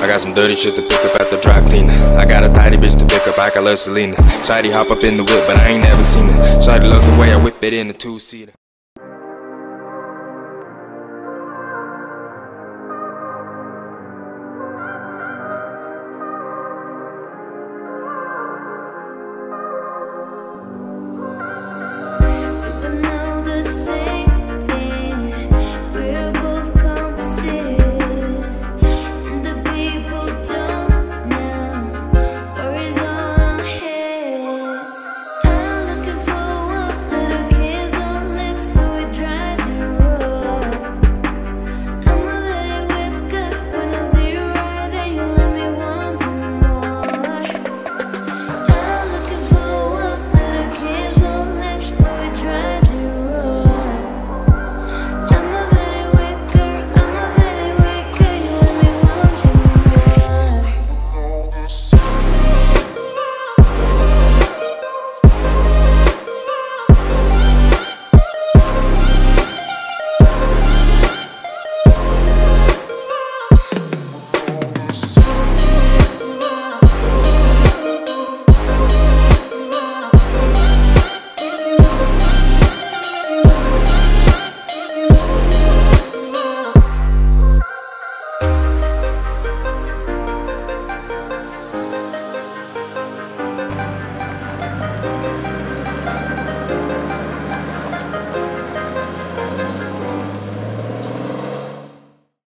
I got some dirty shit to pick up at the dry cleaner. I got a tidy bitch to pick up, I got love Selena. Shawty hop up in the whip, but I ain't never seen it. Shawty love the way I whip it in a two-seater.